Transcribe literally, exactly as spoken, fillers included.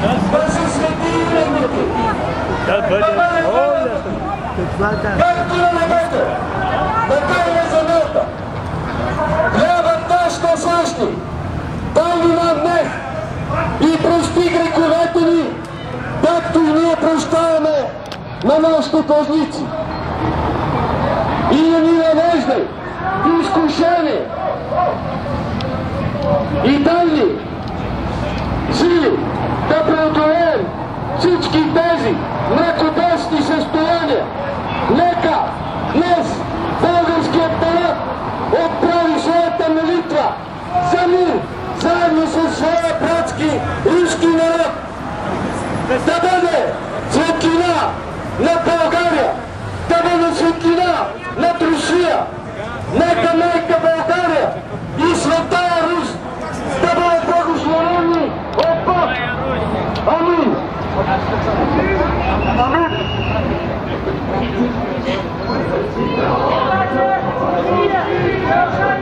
да се свети името ти, да бъде волята, както на небето, така и на земята. Хлябът наш насъщни, дай ни нам днес и прости греховете ни, както и ние прощаваме на нашите длъжници. И не ни навеждай в изкушение, и дай ни сили да преодолеем всички тези мракобесни състояния. Нека днес българският народ отправи своята молитва за мир, заедно със своя братски руски народ. Да бъде светлина на България, да бъде светлина над Русия. Нека майка България и Светая Русь да бъдат благословени от Бог. Амин. Амин.